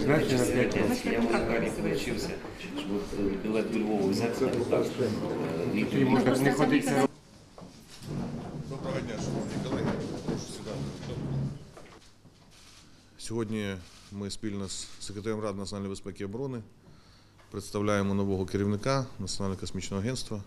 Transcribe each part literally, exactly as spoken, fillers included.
призначення на п'ять років. Я взагалі навчився, щоб білет до Львова взяти. І можна не ходити. Доброго дня, шановні колеги. Прошу сідати. Сьогодні ми спільно з секретарем Ради національної безпеки і оборони представляємо нового керівника Національного космічного агентства.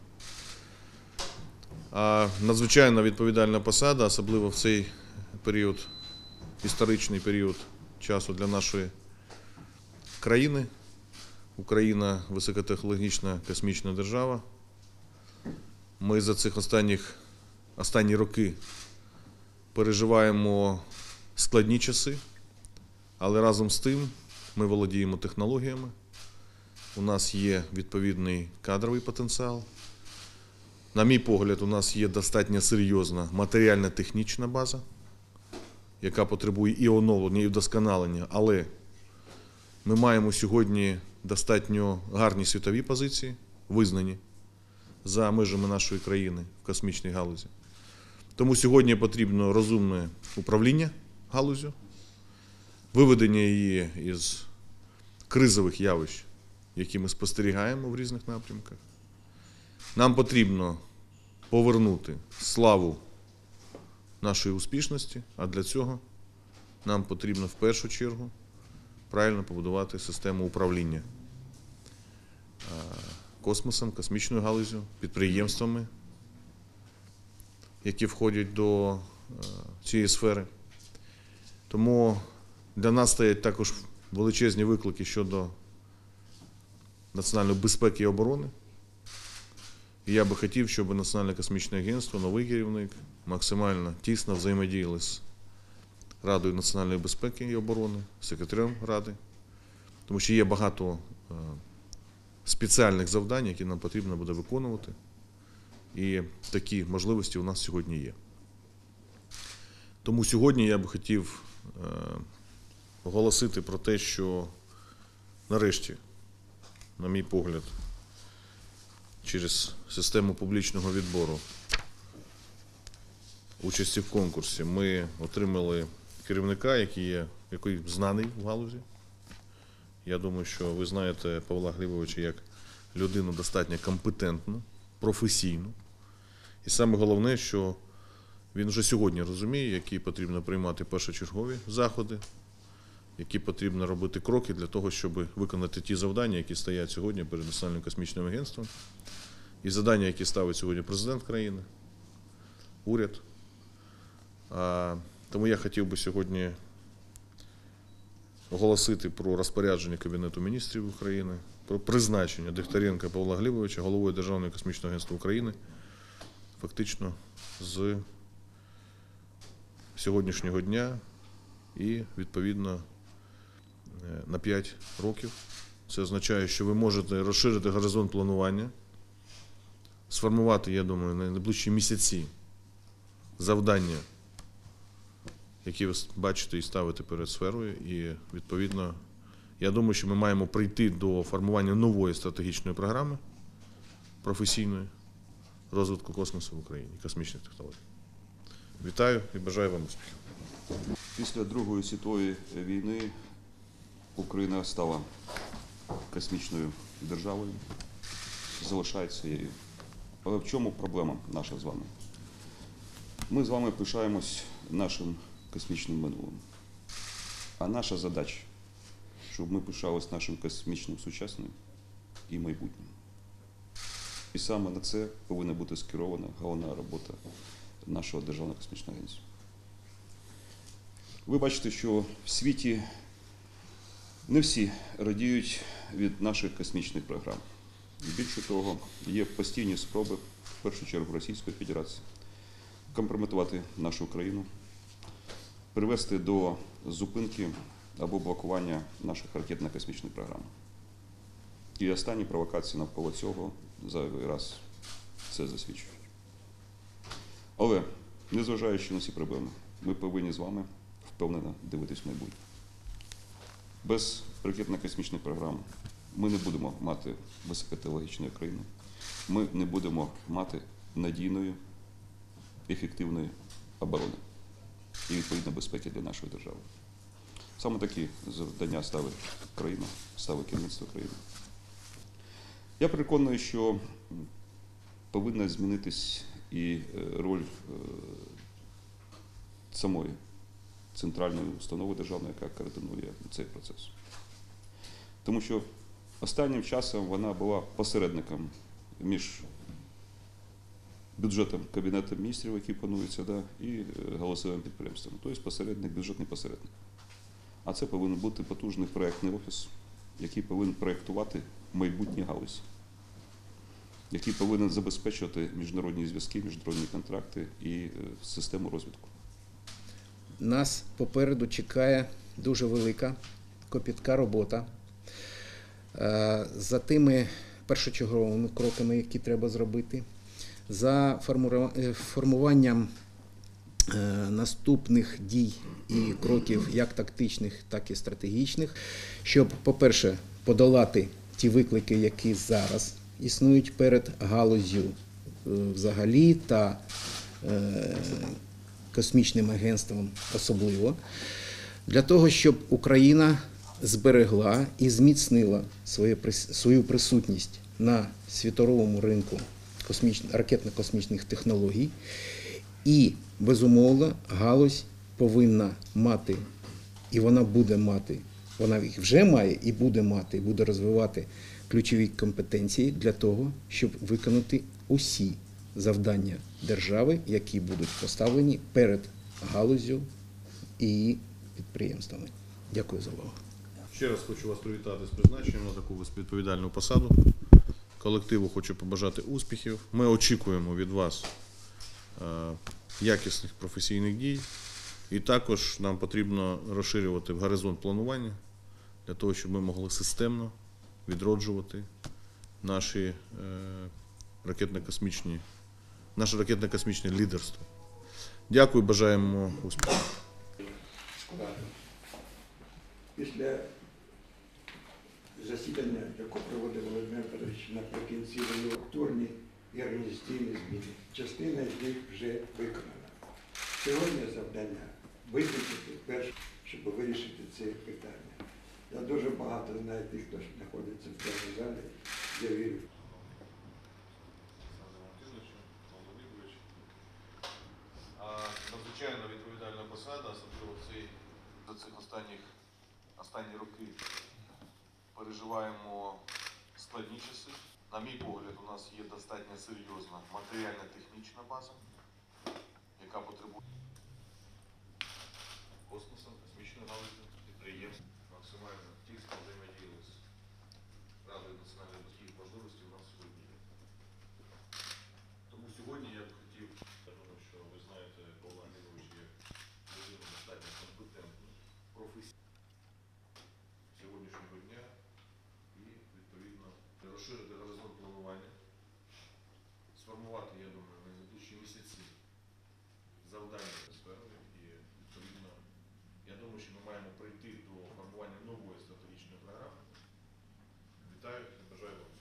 А надзвичайно відповідальна посада, особливо в цей період, історичний період часу для нашої країни. Україна – високотехнологічна космічна держава. Ми за цих останніх, останні роки переживаємо складні часи, але разом з тим ми володіємо технологіями. У нас є відповідний кадровий потенціал. На мій погляд, у нас є достатньо серйозна матеріально-технічна база, яка потребує і оновлення, і вдосконалення, але ми маємо сьогодні достатньо гарні світові позиції, визнані за межами нашої країни в космічній галузі. Тому сьогодні потрібно розумне управління галузю, виведення її із кризових явищ, які ми спостерігаємо в різних напрямках. Нам потрібно повернути славу нашої успішності, а для цього нам потрібно в першу чергу правильно побудувати систему управління космосом, космічною галузю, підприємствами, які входять до цієї сфери. Тому для нас стоять також величезні виклики щодо національної безпеки і оборони. І я би хотів, щоб Національне космічне агентство, новий керівник, максимально тісно взаємодіяли з Радою національної безпеки і оборони, секретарем Ради, тому що є багато спеціальних завдань, які нам потрібно буде виконувати, і такі можливості у нас сьогодні є. Тому сьогодні я би хотів оголосити про те, що нарешті, на мій погляд, через систему публічного відбору участі в конкурсі ми отримали керівника, який є, який знаний в галузі. Я думаю, що ви знаєте Павла Глібовича як людину достатньо компетентну, професійну. І саме головне, що він вже сьогодні розуміє, які потрібно приймати першочергові заходи, які потрібно робити кроки для того, щоб виконати ті завдання, які стоять сьогодні перед Національним космічним агентством, і завдання, які ставить сьогодні президент країни, уряд. А, тому я хотів би сьогодні оголосити про розпорядження Кабінету міністрів України, про призначення Дегтяренка Павла Глібовича головою Державного космічного агентства України фактично з сьогоднішнього дня і, відповідно, на п'ять років. Це означає, що ви можете розширити горизонт планування, сформувати, я думаю, на найближчі місяці завдання, які ви бачите і ставите перед сферою. І, відповідно, я думаю, що ми маємо прийти до формування нової стратегічної програми професійної розвитку космосу в Україні, космічних технологій. Вітаю і бажаю вам успіхів. Після Другої світової війни Україна стала космічною державою, залишається її. Але в чому проблема наша з вами? Ми з вами пишаємось нашим космічним минулим. А наша задача, щоб ми пишалися нашим космічним сучасним і майбутнім. І саме на це повинна бути скерована головна робота нашого Державного космічного агентства. Ви бачите, що в світі не всі радіють від наших космічних програм. Більше того, є постійні спроби, в першу чергу Російської Федерації, компрометувати нашу країну, привести до зупинки або блокування наших ракетно-космічних програм. І останні провокації навколо цього зайвий раз це засвідчують. Але, незважаючи на ці проблеми, ми повинні з вами впевнено дивитись в майбутнє. Без ракетно-космічних програм ми не будемо мати високотехнологічної країни, ми не будемо мати надійної, ефективної оборони і, відповідно, безпеки для нашої держави. Саме такі завдання ставить країна, ставить керівництво країни. Я переконаний, що повинна змінитись і роль самої центральної установи державної, яка координує цей процес. Тому що останнім часом вона була посередником між бюджетом Кабінету міністрів, який планується, да, і галузевим підприємством. Тобто посередник, бюджетний посередник. А це повинен бути потужний проєктний офіс, який повинен проєктувати майбутні галузі, який повинен забезпечувати міжнародні зв'язки, міжнародні контракти і систему розвитку. Нас попереду чекає дуже велика, копітка робота за тими першочерговими кроками, які треба зробити, за формуванням наступних дій і кроків, як тактичних, так і стратегічних, щоб, по-перше, подолати ті виклики, які зараз існують перед галуззю взагалі та космічним агентством особливо, для того, щоб Україна зберегла і зміцнила свою присутність на світовому ринку ракетно-космічних технологій. І, безумовно, галузь повинна мати, і вона буде мати, вона їх вже має і буде мати, і буде розвивати ключові компетенції для того, щоб виконати усі завдання держави, які будуть поставлені перед галуззю і її підприємствами. Дякую за увагу. Ще раз хочу вас привітати з призначенням на таку відповідальну посаду. Колективу хочу побажати успіхів. Ми очікуємо від вас якісних професійних дій. І також нам потрібно розширювати горизонт планування для того, щоб ми могли системно відроджувати наші ракетно-космічні, наше ракетно-космічне лідерство. Дякую, бажаємо успіхів. Після засідання, яке проводив Володимир Петрович наприкінці, були структурні і організаційні зміни. Частина з них вже виконана. Сьогодні завдання визначити перше, щоб вирішити це питання. Я дуже багато знаю тих, хто знаходиться в цьому залі. Я вірю. Надзвичайно відповідальна посада, особливо в цей, за цих останніх, останні роки переживаємо складні часи. На мій погляд, у нас є достатньо серйозна матеріально-технічна база, яка потребує космосом, космічної галузі, підприємств. Максимально тісно взаємодіяли з Радою національної безпеки, можливості у нас сьогодні є. Тому сьогодні я б хотів, тому що ви знаєте, Павло Андрійович є людина достатньо компетентна, професійна сьогоднішнього дня і, відповідно, розширити горизонт планування, сформувати, я думаю, на найближчі місяці завдання сфери і, відповідно, я думаю, що ми маємо прийти до формування нової стратегічної програми. Вітаю і бажаю вам.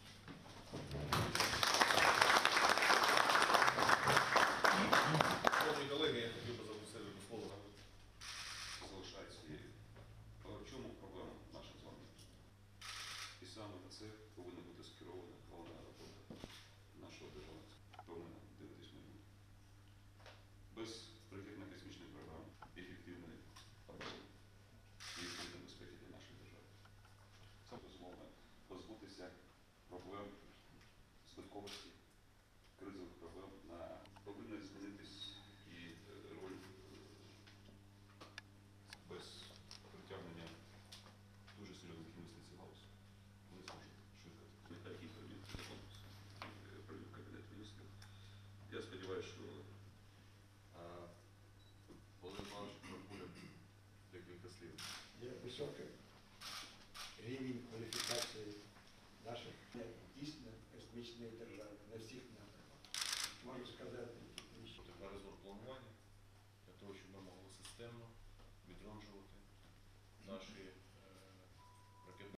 Шановні колеги, я хотів би запросити до слова. Залишається і в чому проблема наша з вами? І саме на це повинна бути скерована головна робота нашого державного. Повинна дивитись майбутнє. Без ракетно-космічної програми, ефективної оборони і відповідної безпеки для нашої держави. Це, безумовно, позбутися проблем збитковості, кризових проблем на повинна змінитись і роль без притягнення дуже серйозних інвестицій в галузь. Вони зможуть швидко. Такі прийняти закон, прийняв Кабінет міністрів. Я сподіваюся, що Володимир Іванович Прокуря декілька слів. Є високий рівень кваліфікації наших дійсно космічної держави на всіх напрямках. Можу сказати, що Горизонт планування для того, щоб ми могли системно відроджувати наші